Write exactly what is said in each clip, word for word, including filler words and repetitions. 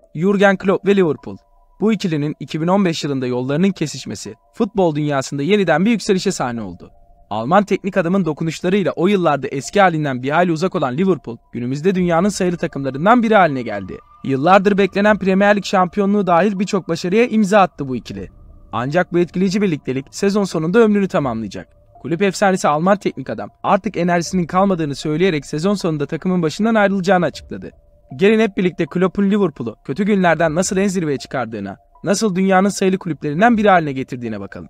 Jürgen Klopp ve Liverpool. Bu ikilinin iki bin on beş yılında yollarının kesişmesi, futbol dünyasında yeniden bir yükselişe sahne oldu. Alman teknik adamın dokunuşlarıyla o yıllarda eski halinden bir hayli uzak olan Liverpool, günümüzde dünyanın sayılı takımlarından biri haline geldi. Yıllardır beklenen Premier Lig şampiyonluğu dahil birçok başarıya imza attı bu ikili. Ancak bu etkileyici birliktelik sezon sonunda ömrünü tamamlayacak. Kulüp efsanesi Alman teknik adam artık enerjisinin kalmadığını söyleyerek sezon sonunda takımın başından ayrılacağını açıkladı. Gelin hep birlikte Klopp'un Liverpool'u kötü günlerden nasıl en zirveye çıkardığına, nasıl dünyanın sayılı kulüplerinden biri haline getirdiğine bakalım.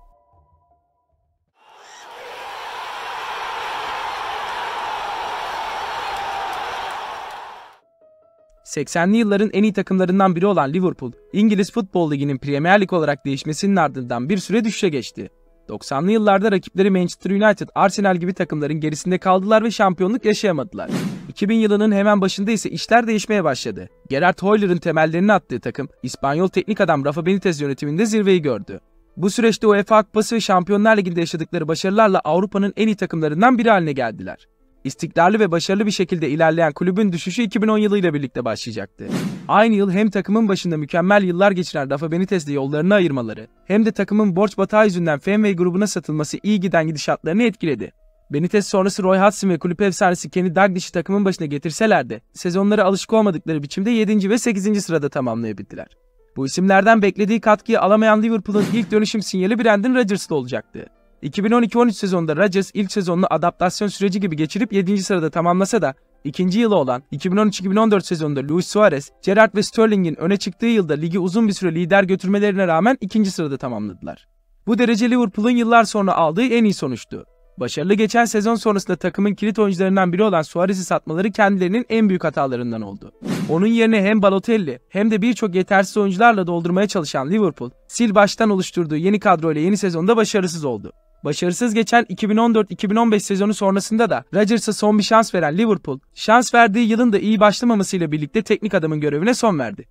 seksenli yılların en iyi takımlarından biri olan Liverpool, İngiliz Futbol Ligi'nin Premier Lig olarak değişmesinin ardından bir süre düşüşe geçti. doksanlı yıllarda rakipleri Manchester United, Arsenal gibi takımların gerisinde kaldılar ve şampiyonluk yaşayamadılar. iki bin yılının hemen başında ise işler değişmeye başladı. Gerard Hoyler'ın temellerini attığı takım, İspanyol teknik adam Rafa Benitez yönetiminde zirveyi gördü. Bu süreçte UEFA Kupası ve Şampiyonlar Ligi'nde yaşadıkları başarılarla Avrupa'nın en iyi takımlarından biri haline geldiler. İstikrarlı ve başarılı bir şekilde ilerleyen kulübün düşüşü iki bin on yılıyla birlikte başlayacaktı. Aynı yıl hem takımın başında mükemmel yıllar geçiren Rafa Benitez'le yollarını ayırmaları, hem de takımın borç batağı yüzünden Fenway grubuna satılması iyi giden gidişatlarını etkiledi. Benitez sonrası Roy Hodgson ve kulüp efsanesi Kenny Dalglish'i takımın başına getirseler de sezonlara alışık olmadıkları biçimde yedinci ve sekizinci sırada tamamlayabildiler. Bu isimlerden beklediği katkıyı alamayan Liverpool'un ilk dönüşüm sinyali Brendan Rodgers'la olacaktı. iki bin on iki on üç sezonunda Rodgers ilk sezonunu adaptasyon süreci gibi geçirip yedinci sırada tamamlasa da ikinci yılı olan iki bin on üç iki bin on dört sezonunda Luis Suarez, Gerrard ve Sterling'in öne çıktığı yılda ligi uzun bir süre lider götürmelerine rağmen ikinci sırada tamamladılar. Bu derece Liverpool'un yıllar sonra aldığı en iyi sonuçtu. Başarılı geçen sezon sonrasında takımın kilit oyuncularından biri olan Suarez'i satmaları kendilerinin en büyük hatalarından oldu. Onun yerine hem Balotelli hem de birçok yetersiz oyuncularla doldurmaya çalışan Liverpool, sil baştan oluşturduğu yeni kadroyla yeni sezonda başarısız oldu. Başarısız geçen iki bin on dört iki bin on beş sezonu sonrasında da Rodgers'a son bir şans veren Liverpool, şans verdiği yılın da iyi başlamamasıyla birlikte teknik adamın görevine son verdi.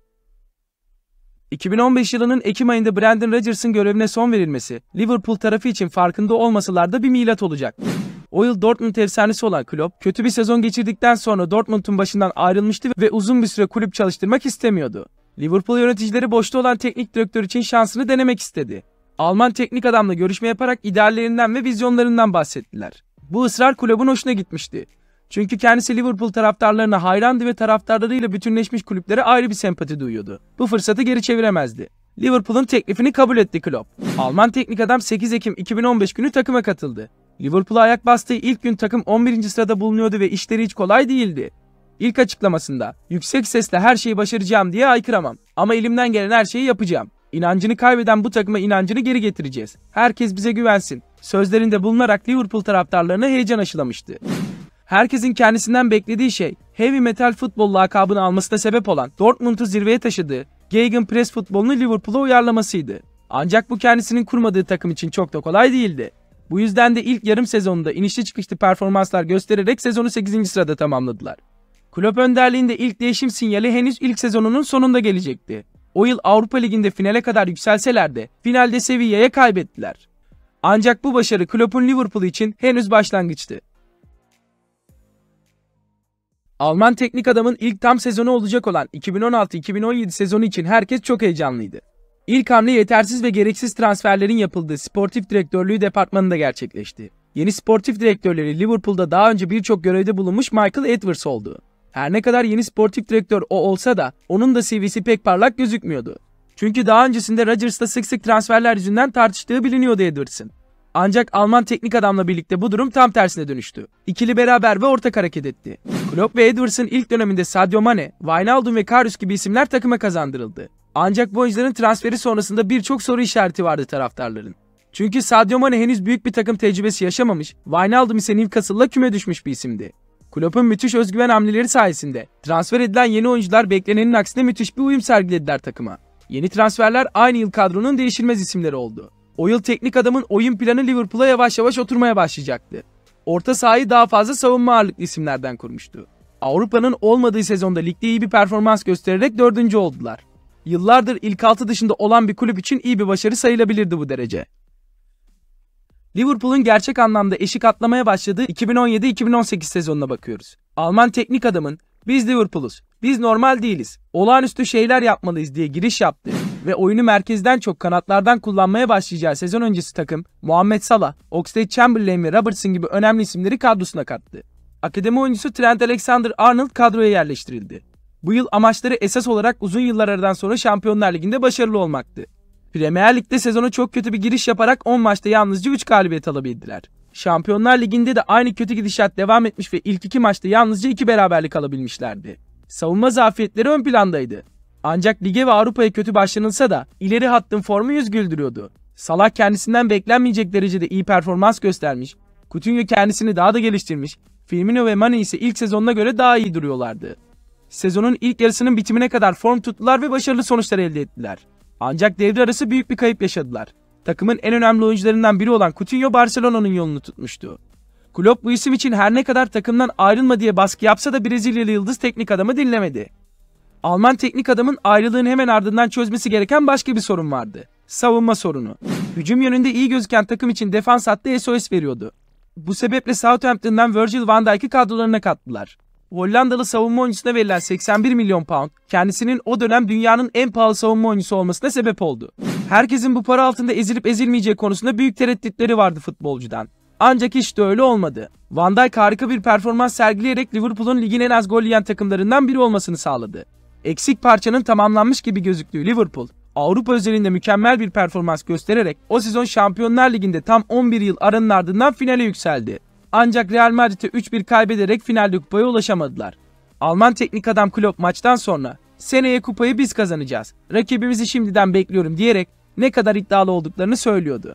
iki bin on beş yılının Ekim ayında Brendan Rodgers'ın görevine son verilmesi, Liverpool tarafı için farkında olmasalar da bir milat olacak. O yıl Dortmund efsanesi olan Klopp, kötü bir sezon geçirdikten sonra Dortmund'un başından ayrılmıştı ve uzun bir süre kulüp çalıştırmak istemiyordu. Liverpool yöneticileri boşta olan teknik direktör için şansını denemek istedi. Alman teknik adamla görüşme yaparak ideallerinden ve vizyonlarından bahsettiler. Bu ısrar kulübün hoşuna gitmişti. Çünkü kendisi Liverpool taraftarlarına hayrandı ve taraftarlarıyla bütünleşmiş kulüplere ayrı bir sempati duyuyordu. Bu fırsatı geri çeviremezdi. Liverpool'un teklifini kabul etti Klopp. Alman teknik adam sekiz Ekim iki bin on beş günü takıma katıldı. Liverpool'a ayak bastığı ilk gün takım on birinci sırada bulunuyordu ve işleri hiç kolay değildi. İlk açıklamasında, yüksek sesle her şeyi başaracağım diye haykıramam ama elimden gelen her şeyi yapacağım. İnancını kaybeden bu takıma inancını geri getireceğiz. Herkes bize güvensin. Sözlerinde bulunarak Liverpool taraftarlarına heyecan aşılamıştı. Herkesin kendisinden beklediği şey, heavy metal futbol lakabını almasına sebep olan Dortmund'u zirveye taşıdığı Gegenpress futbolunu Liverpool'a uyarlamasıydı. Ancak bu kendisinin kurmadığı takım için çok da kolay değildi. Bu yüzden de ilk yarım sezonunda inişli çıkışlı performanslar göstererek sezonu sekizinci sırada tamamladılar. Klopp önderliğinde ilk değişim sinyali henüz ilk sezonunun sonunda gelecekti. O yıl Avrupa Ligi'nde finale kadar yükselseler de finalde Sevilla'ya kaybettiler. Ancak bu başarı Klopp'un Liverpool için henüz başlangıçtı. Alman teknik adamın ilk tam sezonu olacak olan iki bin on altı iki bin on yedi sezonu için herkes çok heyecanlıydı. İlk hamle yetersiz ve gereksiz transferlerin yapıldığı sportif direktörlüğü departmanında gerçekleşti. Yeni sportif direktörleri Liverpool'da daha önce birçok görevde bulunmuş Michael Edwards oldu. Her ne kadar yeni sportif direktör o olsa da onun da C V'si pek parlak gözükmüyordu. Çünkü daha öncesinde Rodgers'la sık sık transferler yüzünden tartıştığı biliniyordu Edwards'ın. Ancak Alman teknik adamla birlikte bu durum tam tersine dönüştü. İkili beraber ve ortak hareket etti. Klopp ve Edwards'ın ilk döneminde Sadio Mane, Wijnaldum ve Karius gibi isimler takıma kazandırıldı. Ancak bu oyuncuların transferi sonrasında birçok soru işareti vardı taraftarların. Çünkü Sadio Mane henüz büyük bir takım tecrübesi yaşamamış, Wijnaldum ise Newcastle'la küme düşmüş bir isimdi. Klopp'un müthiş özgüven hamleleri sayesinde transfer edilen yeni oyuncular beklenenin aksine müthiş bir uyum sergilediler takıma. Yeni transferler aynı yıl kadronun değişilmez isimleri oldu. O yıl teknik adamın oyun planı Liverpool'a yavaş yavaş oturmaya başlayacaktı. Orta sahayı daha fazla savunma ağırlıklı isimlerden kurmuştu. Avrupa'nın olmadığı sezonda ligde iyi bir performans göstererek dördüncü oldular. Yıllardır ilk altı dışında olan bir kulüp için iyi bir başarı sayılabilirdi bu derece. Liverpool'un gerçek anlamda eşik atlamaya başladığı iki bin on yedi iki bin on sekiz sezonuna bakıyoruz. Alman teknik adamın "Biz Liverpool'uz. Biz normal değiliz. Olağanüstü şeyler yapmalıyız" diye giriş yaptı ve oyunu merkezden çok kanatlardan kullanmaya başlayacağı sezon öncesi takım, Muhammed Salah, Oxlade-Chamberlain ve Robertson gibi önemli isimleri kadrosuna kattı. Akademi oyuncusu Trent Alexander-Arnold kadroya yerleştirildi. Bu yıl amaçları esas olarak uzun yıllar aradan sonra Şampiyonlar Ligi'nde başarılı olmaktı. Premier Lig'de sezona çok kötü bir giriş yaparak on maçta yalnızca üç galibiyet alabildiler. Şampiyonlar Ligi'nde de aynı kötü gidişat devam etmiş ve ilk iki maçta yalnızca iki beraberlik alabilmişlerdi. Savunma zafiyetleri ön plandaydı. Ancak lige ve Avrupa'ya kötü başlanılsa da ileri hattın formu yüz güldürüyordu. Salah kendisinden beklenmeyecek derecede iyi performans göstermiş, Coutinho kendisini daha da geliştirmiş, Firmino ve Mane ise ilk sezonuna göre daha iyi duruyorlardı. Sezonun ilk yarısının bitimine kadar form tuttular ve başarılı sonuçlar elde ettiler. Ancak devre arası büyük bir kayıp yaşadılar. Takımın en önemli oyuncularından biri olan Coutinho Barcelona'nın yolunu tutmuştu. Klopp bu isim için her ne kadar takımdan ayrılma diye baskı yapsa da Brezilyalı yıldız teknik adamı dinlemedi. Alman teknik adamın ayrılığın hemen ardından çözmesi gereken başka bir sorun vardı. Savunma sorunu. Hücum yönünde iyi gözüken takım için defans hattı S O S veriyordu. Bu sebeple Southampton'dan Virgil van Dijk'ı kadrolarına kattılar. Hollandalı savunma oyuncusuna verilen seksen bir milyon pound, kendisinin o dönem dünyanın en pahalı savunma oyuncusu olmasına sebep oldu. Herkesin bu para altında ezilip ezilmeyeceği konusunda büyük tereddütleri vardı futbolcudan. Ancak hiç de öyle olmadı. Van Dijk harika bir performans sergileyerek Liverpool'un ligin en az gol yiyen takımlarından biri olmasını sağladı. Eksik parçanın tamamlanmış gibi gözüktüğü Liverpool, Avrupa özelinde mükemmel bir performans göstererek o sezon Şampiyonlar Ligi'nde tam on bir yıl aranın ardından finale yükseldi. Ancak Real Madrid'e üç bir kaybederek finalde kupaya ulaşamadılar. Alman teknik adam Klopp maçtan sonra "Seneye kupayı biz kazanacağız, rakibimizi şimdiden bekliyorum" diyerek ne kadar iddialı olduklarını söylüyordu.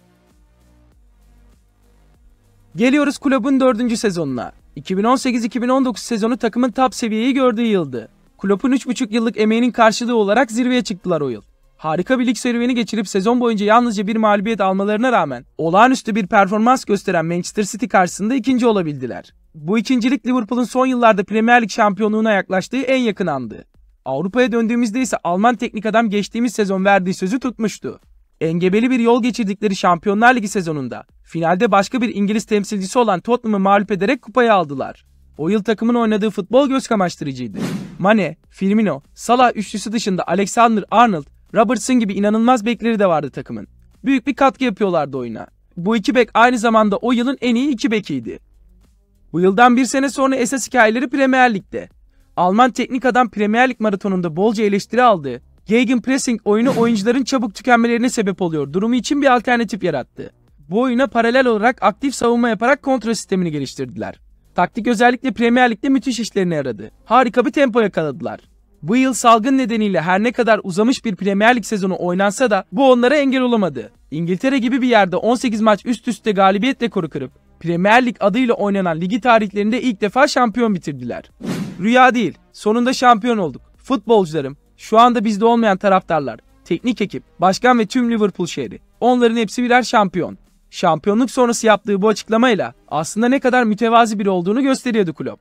Geliyoruz Klopp'un dördüncü sezonuna. iki bin on sekiz iki bin on dokuz sezonu takımın top seviyeyi gördüğü yıldı. Klopp'un üç buçuk yıllık emeğinin karşılığı olarak zirveye çıktılar o yıl. Harika bir lig serüveni geçirip sezon boyunca yalnızca bir mağlubiyet almalarına rağmen olağanüstü bir performans gösteren Manchester City karşısında ikinci olabildiler. Bu ikincilik Liverpool'un son yıllarda Premier Lig şampiyonluğuna yaklaştığı en yakın andı. Avrupa'ya döndüğümüzde ise Alman teknik adam geçtiğimiz sezon verdiği sözü tutmuştu. Engebeli bir yol geçirdikleri Şampiyonlar Ligi sezonunda finalde başka bir İngiliz temsilcisi olan Tottenham'ı mağlup ederek kupayı aldılar. O yıl takımın oynadığı futbol göz kamaştırıcıydı. Mane, Firmino, Salah üçlüsü dışında Alexander-Arnold, Robertson gibi inanılmaz bekleri de vardı takımın. Büyük bir katkı yapıyorlardı oyuna. Bu iki bek aynı zamanda o yılın en iyi iki bekiydi. Bu yıldan bir sene sonra esas hikayeleri Premier Lig'de. Alman teknik adam Premier Lig maratonunda bolca eleştiri aldı. Gegenpressing oyunu oyuncuların çabuk tükenmelerine sebep oluyor durumu için bir alternatif yarattı. Bu oyuna paralel olarak aktif savunma yaparak kontra sistemini geliştirdiler. Taktik özellikle Premier Lig'de müthiş işlerine yaradı. Harika bir tempo yakaladılar. Bu yıl salgın nedeniyle her ne kadar uzamış bir Premier Lig sezonu oynansa da bu onlara engel olamadı. İngiltere gibi bir yerde on sekiz maç üst üste galibiyet rekoru kırıp Premier Lig adıyla oynanan ligi tarihlerinde ilk defa şampiyon bitirdiler. Rüya değil, sonunda şampiyon olduk. Futbolcularım, şu anda bizde olmayan taraftarlar, teknik ekip, başkan ve tüm Liverpool şehri. Onların hepsi birer şampiyon. Şampiyonluk sonrası yaptığı bu açıklamayla aslında ne kadar mütevazi biri olduğunu gösteriyordu Klopp.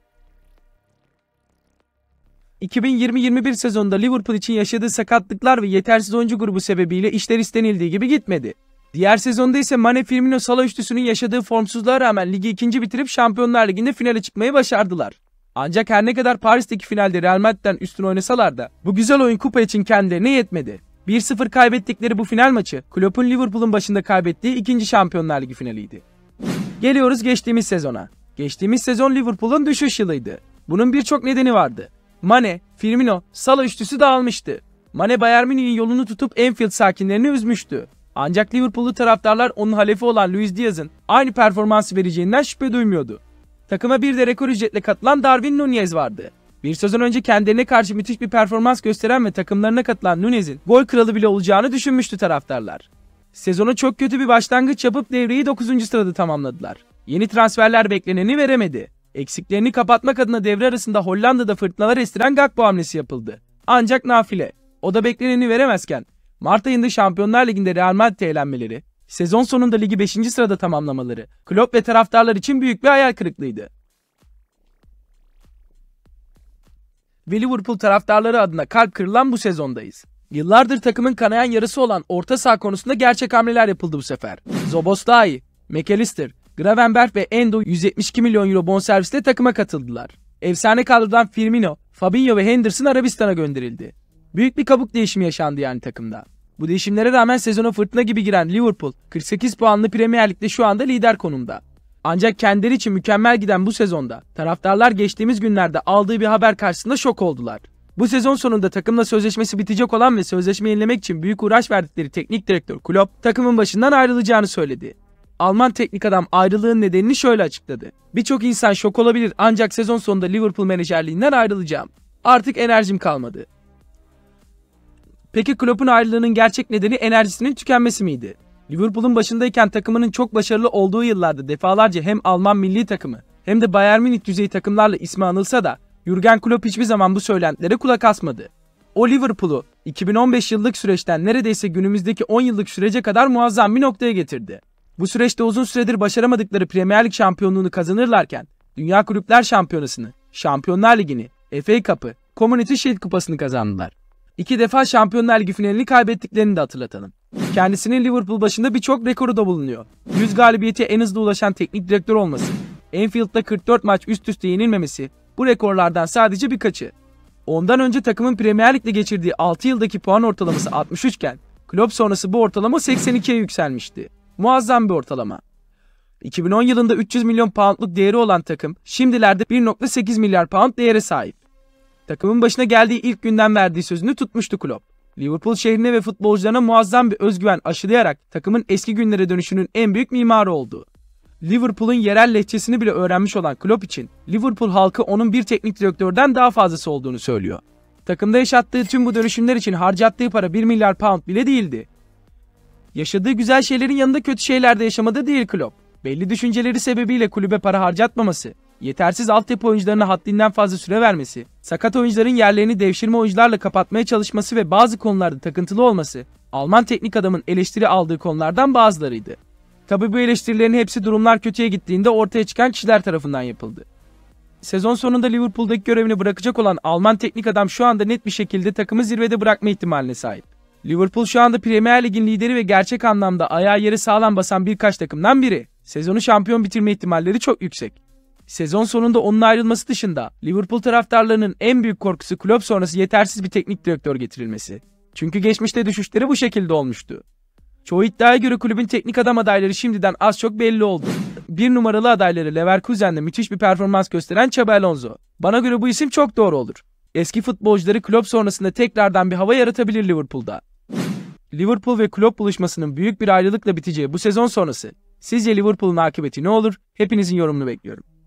iki bin yirmi yirmi bir sezonunda Liverpool için yaşadığı sakatlıklar ve yetersiz oyuncu grubu sebebiyle işler istenildiği gibi gitmedi. Diğer sezonda ise Mane, Firmino, Salah üçlüsünün yaşadığı formsuzluğa rağmen ligi ikinci bitirip Şampiyonlar Ligi'nde finale çıkmayı başardılar. Ancak her ne kadar Paris'teki finalde Real Madrid'den üstün oynasalar da bu güzel oyun kupa için kendilerine yetmedi. bir sıfır kaybettikleri bu final maçı Klopp'un Liverpool'un başında kaybettiği ikinci Şampiyonlar Ligi finaliydi. Geliyoruz geçtiğimiz sezona. Geçtiğimiz sezon Liverpool'un düşüş yılıydı. Bunun birçok nedeni vardı. Mane, Firmino, Salah üçlüsü dağılmıştı. Mane Bayern Münih'in yolunu tutup Anfield sakinlerini üzmüştü. Ancak Liverpool'lu taraftarlar onun halefi olan Luis Diaz'ın aynı performansı vereceğinden şüphe duymuyordu. Takıma bir de rekor ücretle katılan Darwin Núñez vardı. Bir sezon önce kendilerine karşı müthiş bir performans gösteren ve takımlarına katılan Núñez'in gol kralı bile olacağını düşünmüştü taraftarlar. Sezona çok kötü bir başlangıç yapıp devreyi dokuzuncu sırada tamamladılar. Yeni transferler bekleneni veremedi. Eksiklerini kapatmak adına devre arasında Hollanda'da fırtınalar estiren Gakpo hamlesi yapıldı. Ancak nafile. O da bekleneni veremezken Mart ayında Şampiyonlar Ligi'nde Real Madrid'e elenmeleri, sezon sonunda ligi beşinci sırada tamamlamaları Klopp ve taraftarlar için büyük bir hayal kırıklığıydı. Ve Liverpool taraftarları adına kalp kırılan bu sezondayız. Yıllardır takımın kanayan yarısı olan orta saha konusunda gerçek hamleler yapıldı bu sefer. Szoboszlai, McAllister, Gravenberch ve Endo yüz yetmiş iki milyon euro bonservisle takıma katıldılar. Efsane kadrodan Firmino, Fabinho ve Henderson Arabistan'a gönderildi. Büyük bir kabuk değişimi yaşandı yani takımda. Bu değişimlere rağmen sezona fırtına gibi giren Liverpool, kırk sekiz puanlı Premier Lig'de şu anda lider konumda. Ancak kendileri için mükemmel giden bu sezonda taraftarlar geçtiğimiz günlerde aldığı bir haber karşısında şok oldular. Bu sezon sonunda takımla sözleşmesi bitecek olan ve sözleşme yenilemek için büyük uğraş verdikleri teknik direktör Klopp takımın başından ayrılacağını söyledi. Alman teknik adam ayrılığın nedenini şöyle açıkladı. Birçok insan şok olabilir ancak sezon sonunda Liverpool menajerliğinden ayrılacağım. Artık enerjim kalmadı. Peki Klopp'un ayrılığının gerçek nedeni enerjisinin tükenmesi miydi? Liverpool'un başındayken takımının çok başarılı olduğu yıllarda defalarca hem Alman milli takımı hem de Bayern Münih düzeyi takımlarla ismi anılsa da Jürgen Klopp hiçbir zaman bu söylentilere kulak asmadı. O Liverpool'u iki bin on beş yıllık süreçten neredeyse günümüzdeki on yıllık sürece kadar muazzam bir noktaya getirdi. Bu süreçte uzun süredir başaramadıkları Premier Lig şampiyonluğunu kazanırlarken Dünya Kulüpler Şampiyonası'nı, Şampiyonlar Ligi'ni, F A Cup'ı, Community Shield kupasını kazandılar. İki defa Şampiyonlar Ligi finalini kaybettiklerini de hatırlatalım. Kendisinin Liverpool başında birçok rekoru da bulunuyor. yüz galibiyete en hızlı ulaşan teknik direktör olması, Anfield'da kırk dört maç üst üste yenilmemesi bu rekorlardan sadece birkaçı. Ondan önce takımın Premier Lig'de geçirdiği altı yıldaki puan ortalaması altmış üç iken Klopp sonrası bu ortalama seksen ikiye yükselmişti. Muazzam bir ortalama. iki bin on yılında üç yüz milyon poundluk değeri olan takım şimdilerde bir nokta sekiz milyar pound değere sahip. Takımın başına geldiği ilk günden verdiği sözünü tutmuştu Klopp. Liverpool şehrine ve futbolcularına muazzam bir özgüven aşılayarak takımın eski günlere dönüşünün en büyük mimarı oldu. Liverpool'un yerel lehçesini bile öğrenmiş olan Klopp için Liverpool halkı onun bir teknik direktörden daha fazlası olduğunu söylüyor. Takımda yaşattığı tüm bu dönüşümler için harcattığı para bir milyar pound bile değildi. Yaşadığı güzel şeylerin yanında kötü şeyler de yaşamadı değil Klopp. Belli düşünceleri sebebiyle kulübe para harcatmaması, yetersiz altyapı oyuncularına haddinden fazla süre vermesi, sakat oyuncuların yerlerini devşirme oyuncularla kapatmaya çalışması ve bazı konularda takıntılı olması, Alman teknik adamın eleştiri aldığı konulardan bazılarıydı. Tabi bu eleştirilerin hepsi durumlar kötüye gittiğinde ortaya çıkan kişiler tarafından yapıldı. Sezon sonunda Liverpool'daki görevini bırakacak olan Alman teknik adam şu anda net bir şekilde takımı zirvede bırakma ihtimaline sahip. Liverpool şu anda Premier Lig'in lideri ve gerçek anlamda ayağı yere sağlam basan birkaç takımdan biri. Sezonu şampiyon bitirme ihtimalleri çok yüksek. Sezon sonunda onun ayrılması dışında Liverpool taraftarlarının en büyük korkusu Klopp sonrası yetersiz bir teknik direktör getirilmesi. Çünkü geçmişte düşüşleri bu şekilde olmuştu. Çoğu iddiaya göre kulübün teknik adam adayları şimdiden az çok belli oldu. Bir numaralı adayları Leverkusen'de müthiş bir performans gösteren Xabi Alonso. Bana göre bu isim çok doğru olur. Eski futbolcuları Klopp sonrasında tekrardan bir hava yaratabilir Liverpool'da. Liverpool ve Klopp buluşmasının büyük bir ayrılıkla biteceği bu sezon sonrası sizce Liverpool'un akıbeti ne olur? Hepinizin yorumunu bekliyorum.